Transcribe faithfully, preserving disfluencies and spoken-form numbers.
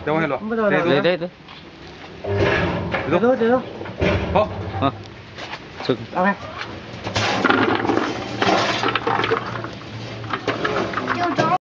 Démoselo. Đấy đấy đấy. Được rồi, được rồi. Hop. Ờ. Sực. Ok.